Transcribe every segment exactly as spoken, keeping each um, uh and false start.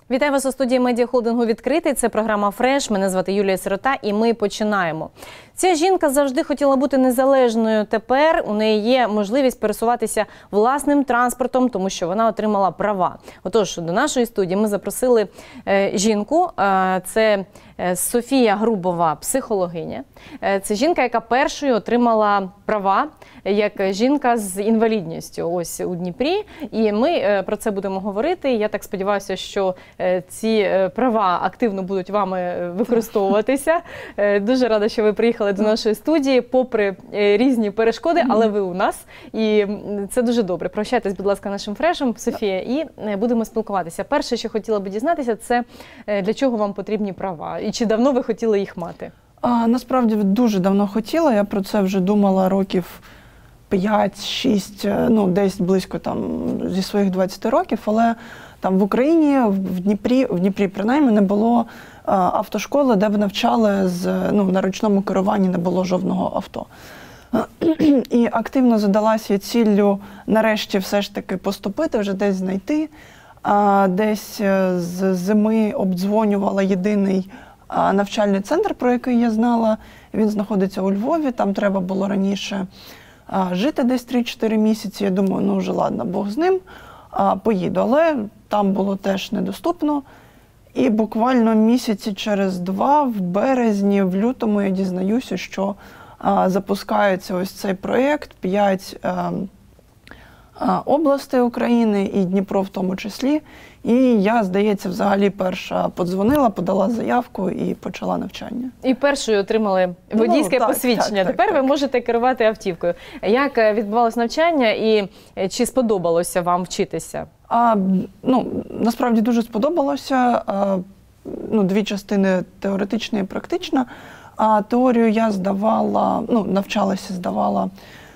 Вітаю вас у студії медіахолдингу «Відкритий». Це програма «Фреш». Мене звати Юлія Сирота і ми починаємо. Ця жінка завжди хотіла бути незалежною. Тепер у неї є можливість пересуватися власним транспортом, тому що вона отримала права. Отож, до нашої студії ми запросили е, жінку. Е, це Софія Грубова, психологиня. Е, це жінка, яка першою отримала права як жінка з інвалідністю ось у Дніпрі. І ми е, про це будемо говорити. Я так сподіваюся, що е, ці права активно будуть вами використовуватися. Е, дуже рада, що ви приїхали до нашої студії, попри різні перешкоди, але ви у нас. І це дуже добре. Прощайтесь, будь ласка, нашим фрешем, Софія, і будемо спілкуватися. Перше, що хотіла би дізнатися, це для чого вам потрібні права? І чи давно ви хотіли їх мати? А, насправді, дуже давно хотіла. Я про це вже думала років п'ять-шість, ну, десь близько там зі своїх двадцяти років, але там в Україні, в Дніпрі, в Дніпрі принаймні, не було автошколи, де б навчали з, ну, на ручному керуванні, не було жодного авто. І активно задалася ціллю нарешті все ж таки поступити, вже десь знайти. Десь з зими обдзвонювала єдиний навчальний центр, про який я знала. Він знаходиться у Львові, там треба було раніше жити десь три-чотири місяці. Я думаю, ну вже ладно, Бог з ним, поїду. Але там було теж недоступно. І буквально місяці через два, в березні, в лютому, я дізнаюся, що а, запускається ось цей проєкт, п'ять а, а, областей України, і Дніпро в тому числі. І я, здається, взагалі перша подзвонила, подала заявку і почала навчання. І першою отримали водійське ну, так, посвідчення. Так, так, Тепер так, ви так. можете керувати автівкою. Як відбувалося навчання і чи сподобалося вам вчитися? А, ну, насправді дуже сподобалося. А, ну, дві частини – теоретична і практична. А теорію я здавала, ну, навчалася, здавала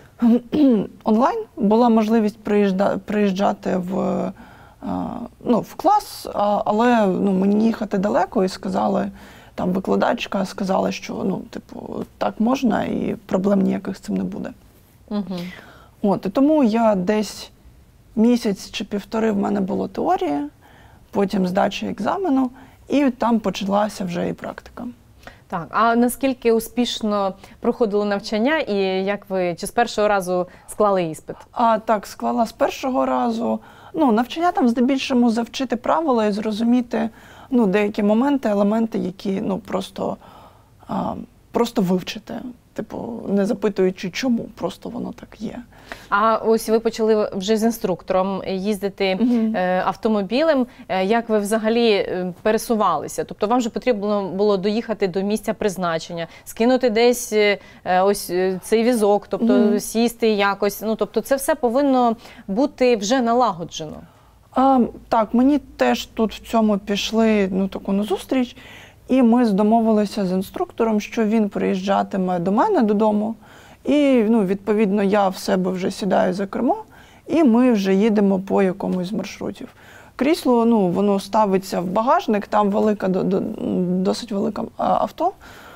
онлайн. Була можливість приїжджати, приїжджати в, а, ну, в клас, а, але ну, мені їхати далеко і сказали, там викладачка сказала, що ну, типу, так можна і проблем ніяких з цим не буде. Угу. От, і тому я десь місяць чи півтори в мене було теорія, потім здача екзамену, і там почалася вже і практика. Так, а наскільки успішно проходило навчання і як ви, чи з першого разу склали іспит? А, так, склала з першого разу. Ну, навчання там здебільшому завчити правила і зрозуміти ну, деякі моменти, елементи, які ну, просто, а, просто вивчити. Типу, не запитуючи чому, просто воно так є. А ось ви почали вже з інструктором їздити mm-hmm. е, автомобілем. Як ви взагалі пересувалися? Тобто вам же потрібно було доїхати до місця призначення, скинути десь е, ось цей візок, тобто mm-hmm. сісти якось. Ну, тобто це все повинно бути вже налагоджено. А, так, мені теж тут в цьому пішли ну, таку назустріч. І ми домовилися з інструктором, що він приїжджатиме до мене додому. І, ну, відповідно, я в себе вже сідаю за кермо, і ми вже їдемо по якомусь з маршрутів. Крісло, ну, воно ставиться в багажник, там велика, досить велике авто,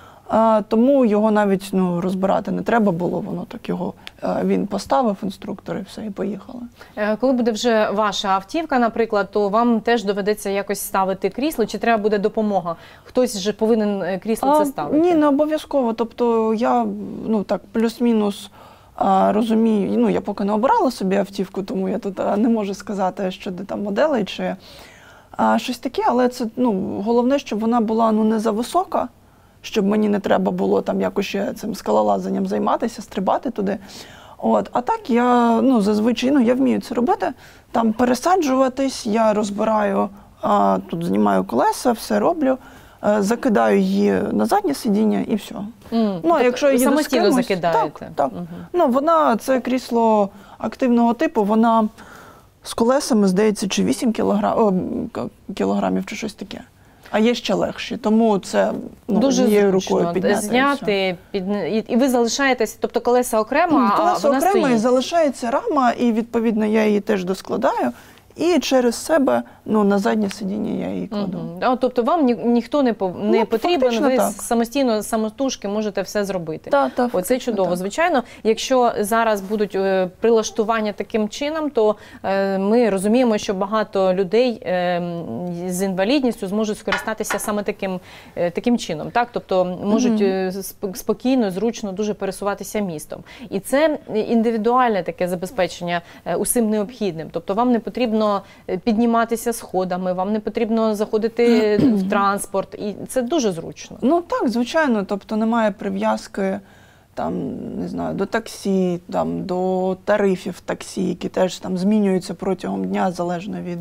тому його навіть ну, розбирати не треба було, воно так його, він поставив, інструктор, і все, і поїхали. Коли буде вже ваша автівка, наприклад, то вам теж доведеться якось ставити крісло, чи треба буде допомога? Хтось же повинен крісло а, це ставити? Ні, не обов'язково. Тобто я, ну так, плюс-мінус розумію, ну я поки не обирала собі автівку, тому я тут не можу сказати, що де там моделей чи а, щось таке, але це, ну, головне, щоб вона була ну, не зависока, щоб мені не треба було там якось ще цим скалолазанням займатися, стрибати туди. От. А так я, ну, зазвичай, ну, я вмію це робити, там пересаджуватись, я розбираю, а, тут знімаю колеса, все роблю, а, закидаю її на заднє сидіння і все. Mm. Ну, тобто якщо її самостійно закидаєте? Так, так. Угу. Ну, вона, це крісло активного типу, вона з колесами, здається, чи вісім кілограм, о, кілограмів, чи щось таке. А є ще легші, тому це ну, дуже однією рукою підняти. Зняти, під... і ви залишаєтесь, тобто колеса окремо, а колеса вона окремо, стоїть. І залишається рама, і відповідно я її теж доскладаю, і через себе, ну, на заднє сидіння я її кладу. Угу. А, тобто вам ні, ніхто не, по, не Ну, потрібен, ви так. самостійно, самотужки можете все зробити. Та, та, Оце чудово. так. Звичайно, якщо зараз будуть е, прилаштування таким чином, то е, ми розуміємо, що багато людей е, з інвалідністю зможуть скористатися саме таким, е, таким чином. Так? Тобто можуть е, спокійно, зручно дуже пересуватися містом. І це індивідуальне таке забезпечення е, усім необхідним. Тобто вам не потрібно підніматися сходами, вам не потрібно заходити в транспорт, і це дуже зручно. Ну так, звичайно, тобто немає прив'язки там, не знаю, до таксі, там, до тарифів таксі, які теж там змінюються протягом дня, залежно від,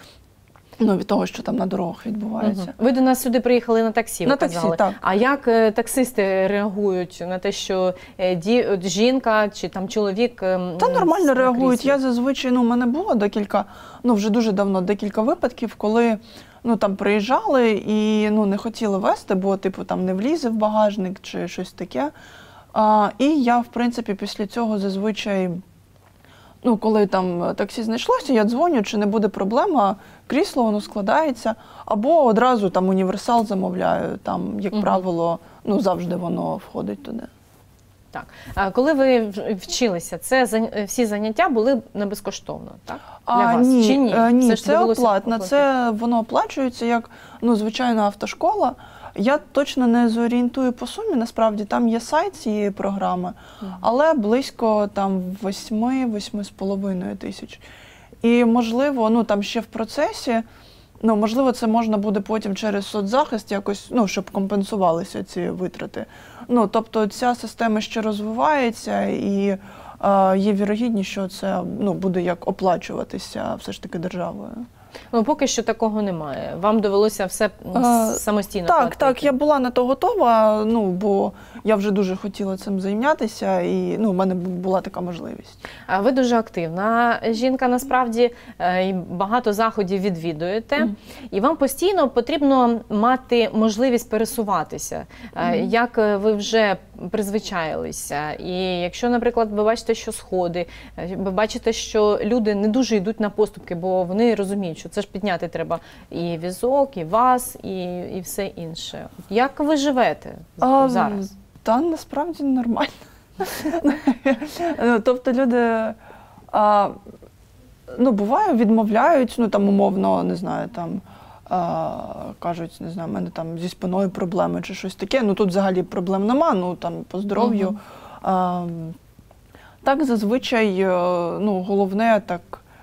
ну, від того, що там на дорогах відбувається. Угу. Ви до нас сюди приїхали на таксі, ви на казали. Таксі, так. А як е, таксисти реагують на те, що е, ді, от, жінка чи там чоловік е, Та нормально на реагують. кріслі? Я зазвичай, ну, у мене було декілька, ну, вже дуже давно, декілька випадків, коли, ну, там приїжджали і, ну, не хотіли везти, бо, типу, там не влізе в багажник чи щось таке. А, і я, в принципі, після цього зазвичай, ну, коли там таксі знайшлося, я дзвоню, чи не буде проблема, крісло, воно складається, або одразу там універсал замовляю, там, як Угу. правило, ну, завжди воно входить туди. Так. А коли ви в- вчилися, це зан- всі заняття були не безкоштовно, так? Для А, вас? ні, Чи ні? е, ні, Все ж це довелося оплатно, оплатити? це воно оплачується як, ну, звичайна автошкола. Я точно не зорієнтую по сумі, насправді там є сайт цієї програми, Мгм. але близько там восьми-восьми з половиною тисяч. І можливо, ну там ще в процесі, ну можливо, це можна буде потім через соцзахист якось, ну, щоб компенсувалися ці витрати. Ну, тобто ця система ще розвивається і е, є вірогідність, що це, ну, буде як оплачуватися все ж таки державою. Ну, поки що такого немає. Вам довелося все м, А, самостійно Так, платити. так, я була на то готова, ну, бо я вже дуже хотіла цим зайнятися, і, ну, в мене була така можливість. А ви дуже активна жінка, насправді, е, і багато заходів відвідуєте, Мгм. і вам постійно потрібно мати можливість пересуватися. Е, Мгм. Як е, ви вже призвичаїлися, і якщо, наприклад, ви бачите, що сходи, е, ви бачите, що люди не дуже йдуть на поступки, бо вони розуміють, що це ж підняти треба і візок, і вас, і, і все інше. Як ви живете А, зараз? Та насправді нормально. Ну, тобто люди, а, ну, буває, відмовляють, ну, там, умовно, не знаю, там, а, кажуть, не знаю, в мене там зі спиною проблеми чи щось таке. Ну, тут взагалі проблем нема, ну, там, по здоров'ю. Мгм. А, так, зазвичай, е, ну, головне, так,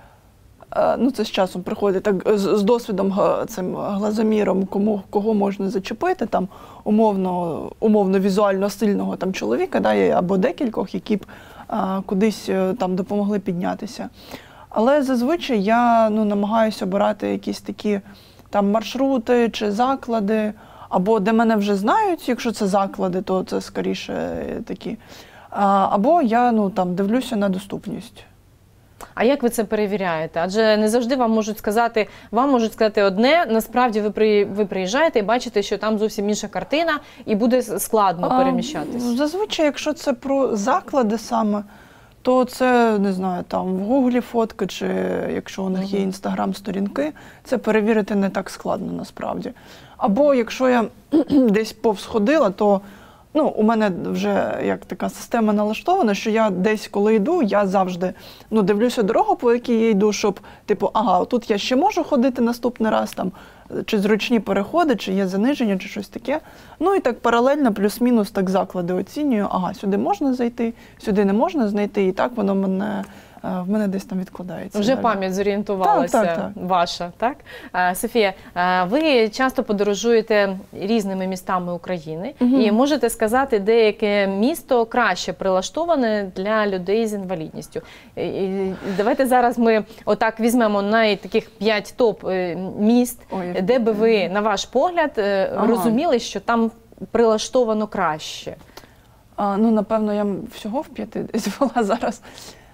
е, ну, це з часом приходить, так, з, з досвідом, га- цим глазоміром, кому, кого можна зачепити, там, умовно, умовно візуально сильного там чоловіка, да, і- або декількох, які б а, кудись е, там допомогли піднятися. Але зазвичай я, ну, намагаюся обирати якісь такі там маршрути чи заклади, або де мене вже знають, якщо це заклади, то це скоріше е, такі. А, або я, ну, там, дивлюся на доступність. А як ви це перевіряєте? Адже не завжди вам можуть сказати, вам можуть сказати одне, насправді ви, при, ви приїжджаєте і бачите, що там зовсім інша картина, і буде складно А, переміщатись. Зазвичай, якщо це про заклади саме, то це, не знаю, там в Гуглі фотки, чи якщо у них є Мгм. інстаграм-сторінки, це перевірити не так складно насправді. Або якщо я десь повз ходила, то, ну, у мене вже як така система налаштована, що я десь, коли йду, я завжди, ну, дивлюся дорогу, по якій я йду, щоб, типу, ага, тут я ще можу ходити наступний раз, там, чи зручні переходи, чи є заниження, чи щось таке. Ну і так паралельно, плюс-мінус, так заклади оцінюю, ага, сюди можна зайти, сюди не можна знайти, і так воно мене, е, в мене десь там відкладається. Вже далі. пам'ять зорієнтувалася Так, так, ваша, так? Е, Софія, е, ви часто подорожуєте різними містами України, Мгм. і можете сказати, деяке місто краще прилаштоване для людей з інвалідністю. І- і Давайте зараз ми отак візьмемо най таких п'ять топ е, міст, Ой, де би ви, на ваш погляд, е, Ага. розуміли, що там прилаштовано краще. А, ну, напевно, я всього в п'яти десь була зараз.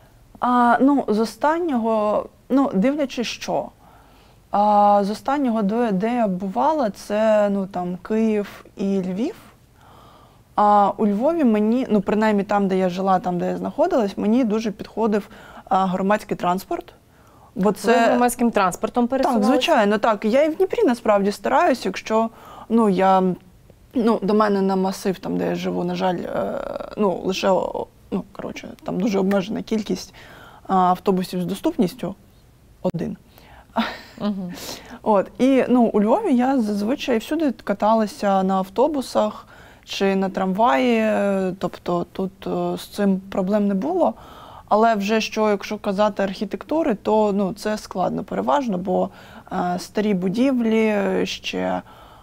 А, ну, з останнього, ну, дивлячись що. А, з останнього, де, де я бувала, це, ну, там, Київ і Львів. А у Львові мені, ну, принаймні там, де я жила, там, де я знаходилась, мені дуже підходив а, громадський транспорт. Бо це... Ви громадським транспортом Так, пересувалися? звичайно, так. Я і в Дніпрі насправді стараюся, якщо ну, я, ну, до мене на масив, там, де я живу, на жаль, е, ну, лише ну, коротше, там дуже обмежена кількість а, автобусів з доступністю один. Угу. От, і ну, у Львові я зазвичай всюди каталася на автобусах чи на трамваї, тобто тут о, з цим проблем не було. Але вже що, якщо казати архітектури, то ну, це складно переважно, бо е, старі будівлі ще е,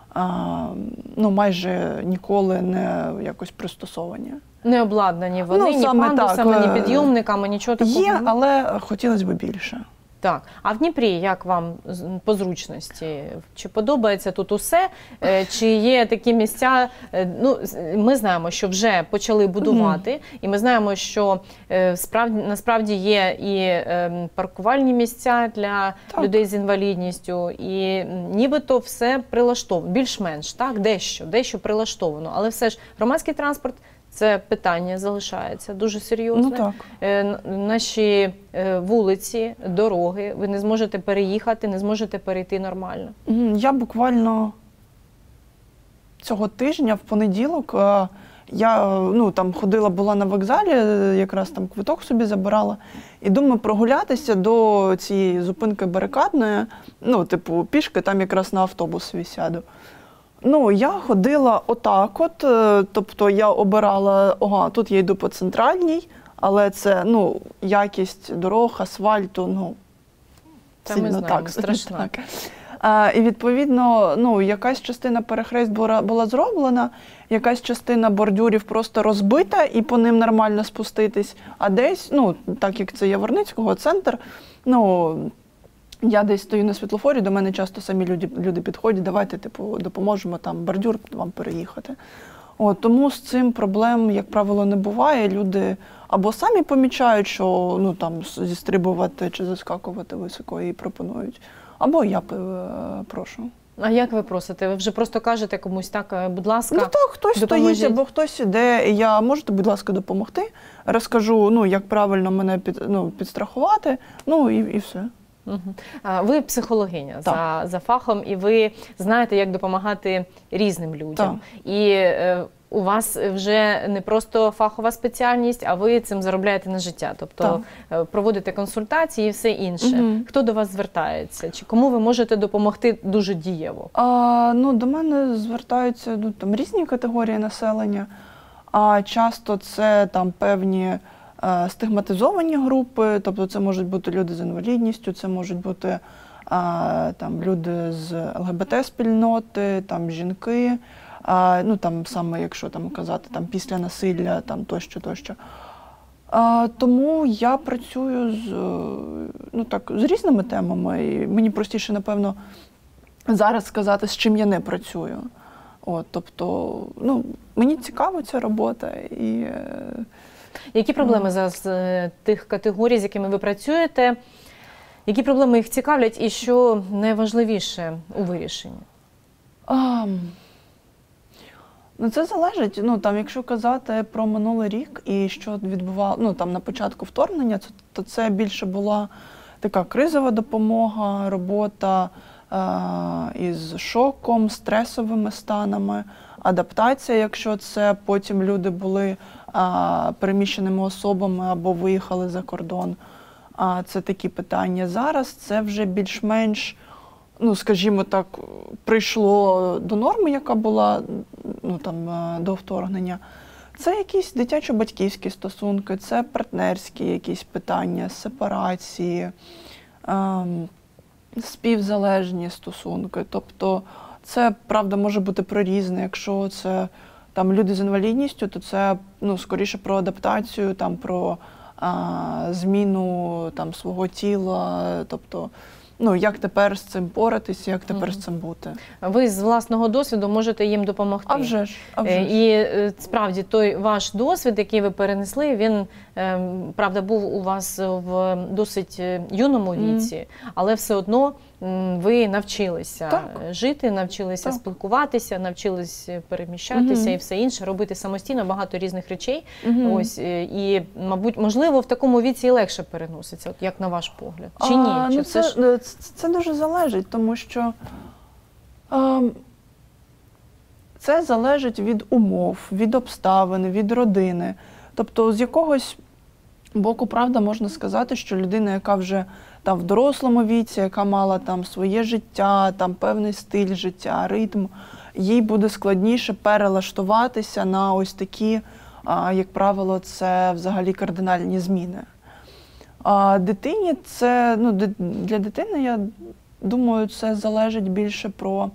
ну, майже ніколи не якось пристосовані. Не обладнані вони, Ну, ні саме пандусами, так. ні підйомниками, нічого такого. Є, але хотілося б більше. Так. А в Дніпрі як вам з- по зручності? Чи подобається тут усе? Е, Чи є такі місця? е, Ну, з- ми знаємо, що вже почали будувати, і ми знаємо, що е, справді, насправді є і е, паркувальні місця для Так. людей з інвалідністю, і м, нібито все прилаштовано, більш-менш, так, дещо, дещо прилаштовано. Але все ж громадський транспорт – це питання залишається дуже серйозне. Ну так. Е, н- Наші е, вулиці, дороги, ви не зможете переїхати, не зможете перейти нормально. Мгм. Я буквально цього тижня, в понеділок, е, я е, ну, там ходила, була на вокзалі, е, якраз там квиток собі забирала, і думаю прогулятися до цієї зупинки барикадної, ну, типу, пішки, там якраз на автобус собі сяду. Ну, я ходила отак от, е, тобто я обирала, ага, тут я йду по центральній, але це, ну, якість дорог, асфальту, ну, Та ми сильно знаємо, так, страшна. так. А, і відповідно, ну, якась частина перехрест була, була зроблена, якась частина бордюрів просто розбита і по ним нормально спуститись, а десь, ну, так як це Яворницького, центр, ну, я десь стою на світлофорі, до мене часто самі люди, люди підходять, давайте, типу, допоможемо там бордюр вам переїхати. От, тому з цим проблем, як правило, не буває. Люди або самі помічають, що ну, там, зістрибувати чи заскакувати високо і пропонують, або я е, прошу. А як ви просите? Ви вже просто кажете комусь так, е, будь ласка, Ну так, хтось допоможіть. стоїть, або хтось іде, і я, можете, будь ласка, допомогти, розкажу, ну, як правильно мене під, ну, підстрахувати, ну і, і все. Мгм. А, Ви психологиня Так. за, за фахом, і ви знаєте, як допомагати різним людям. І е, у вас вже не просто фахова спеціальність, а ви цим заробляєте на життя. Тобто е, проводите консультації і все інше. Мгм. Хто до вас звертається? Чи кому ви можете допомогти дуже дієво? А, ну, до мене звертаються ну, там, різні категорії населення, а часто це там певні е, стигматизовані групи, тобто це можуть бути люди з інвалідністю, це можуть бути е, там, люди з ЛГБТ-спільноти, там, жінки, е, ну, там, саме якщо там, казати там, після насилля там, тощо, тощо. А, тому я працюю з, е, ну, так, з різними темами, і мені простіше, напевно, зараз сказати, з чим я не працюю. От, тобто, ну, мені цікава ця робота. І, е, Які проблеми зараз е, тих категорій, з якими ви працюєте? Які проблеми їх цікавлять і що найважливіше у вирішенні? а, ну, це залежить, ну, там, якщо казати про минулий рік і що відбувало, ну, там, на початку вторгнення, то, то це більше була така кризова допомога, робота е, із шоком, стресовими станами, адаптація, якщо це потім люди були а, переміщеними особами або виїхали за кордон. А, це такі питання. Зараз це вже більш-менш, ну, скажімо так, прийшло до норми, яка була ну, там, е, до вторгнення. Це якісь дитячо-батьківські стосунки, це партнерські якісь питання, сепарації, ем, співзалежні стосунки. Тобто це, правда, може бути про різне. Якщо це там, люди з інвалідністю, то це ну, скоріше про адаптацію, там, про а, зміну там, свого тіла. Тобто, ну, як тепер з цим поратися, як тепер Мгм. з цим бути. Ви з власного досвіду можете їм допомогти. А вже ж, а вже Е, ж. І е, справді той ваш досвід, який ви перенесли, він, е, правда, був у вас в досить е, юному Мгм. віці, але все одно м, ви навчилися Так. жити, навчилися Так. спілкуватися, навчилися переміщатися Мгм. і все інше, робити самостійно багато різних речей. Мгм. Ось, е, і, мабуть, можливо, в такому віці і легше переноситься, от як на ваш погляд. Чи ні? А, Чи ну, все це, ж... це, це дуже залежить, тому що а, це залежить від умов, від обставин, від родини. Тобто з якогось боку, правда, можна сказати, що людина, яка вже там в дорослому віці, яка мала там своє життя, там певний стиль життя, ритм, їй буде складніше перелаштуватися на ось такі, а, як правило, це взагалі кардинальні зміни. А дитині це, ну, ди- для дитини, я думаю, це залежить більше про,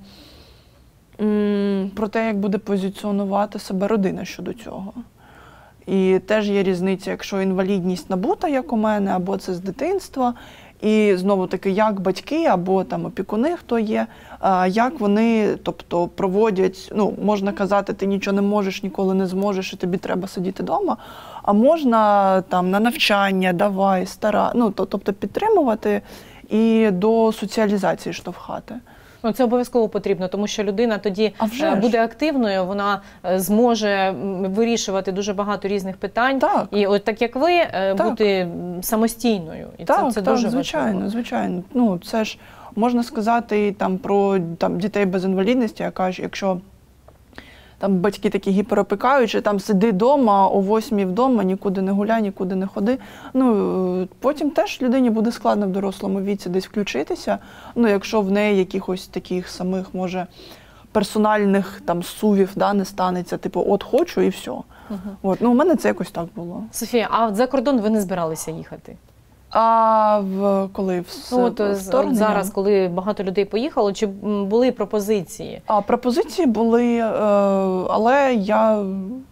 м, про те, як буде позиціонувати себе родина щодо цього. І теж є різниця, якщо інвалідність набута, як у мене, або це з дитинства, і знову-таки, як батьки або там опікуни, хто є, а, як вони, тобто, проводять, ну, можна казати, ти нічого не можеш, ніколи не зможеш, і тобі треба сидіти вдома, а можна там на навчання, давай, стара, ну, то- тобто підтримувати і до соціалізації штовхати. Ну, це обов'язково потрібно, тому що людина тоді А вже е, ж. буде активною, вона е, зможе м, вирішувати дуже багато різних питань. Так. І от так як ви, е, Так. бути м, самостійною. І Так, це, це так, дуже звичайно, важливо. звичайно. Ну, це ж можна сказати і там про там, дітей без інвалідності, яка ж, якщо там батьки такі гіперопікаючі, там сиди вдома, о восьмій вдома, нікуди не гуляй, нікуди не ходи. Ну, потім теж людині буде складно в дорослому віці десь включитися, ну, якщо в неї якихось таких самих, може, персональних там сувів, да, не станеться, типу, от хочу і все. Мгм. От, ну, у мене це якось так було. Софія, а от за кордон ви не збиралися їхати? А в коли в Ну, от, з- от вторгнення? зараз, коли багато людей поїхало, чи м, були пропозиції? А пропозиції були, е, але я,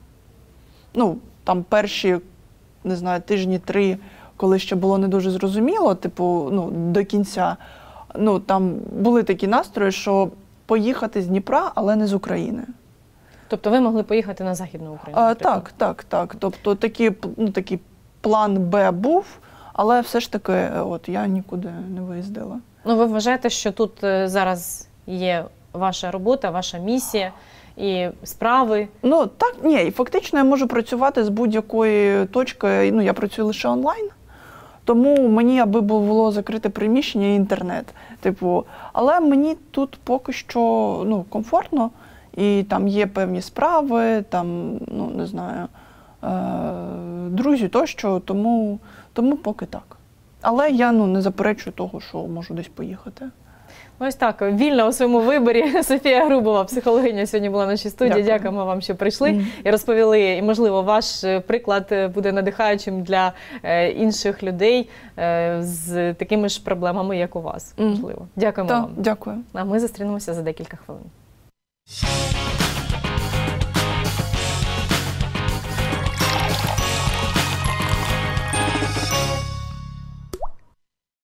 ну, там перші, не знаю, тижні три, коли ще було не дуже зрозуміло, типу, ну, до кінця, ну, там були такі настрої, що поїхати з Дніпра, але не з України. Тобто ви могли поїхати на Західну Україну? А, наприклад? так, так, так. Тобто такий, ну, такий план Б був, але все ж таки, е, от, я нікуди не виїздила. Ну, ви вважаєте, що тут е, зараз є ваша робота, ваша місія і справи? Ну, так, ні, і фактично я можу працювати з будь-якої точки, ну, я працюю лише онлайн, тому мені, аби було закрите приміщення і інтернет, типу, але мені тут поки що, ну, комфортно, і там є певні справи, там, ну, не знаю, е- друзі тощо, тому, тому поки так. Але я, ну, не заперечую того, що можу десь поїхати. Ось так, вільна у своєму виборі. Софія Грубова, психологиня, сьогодні була в нашій студії. Дякую. Дякуємо вам, що прийшли Мгм. і розповіли. І, можливо, ваш е, приклад е, буде надихаючим для е, інших людей е, з такими ж проблемами, як у вас. Мгм. Можливо. Дякуємо Так, вам. дякую. А ми зустрінемося за декілька хвилин.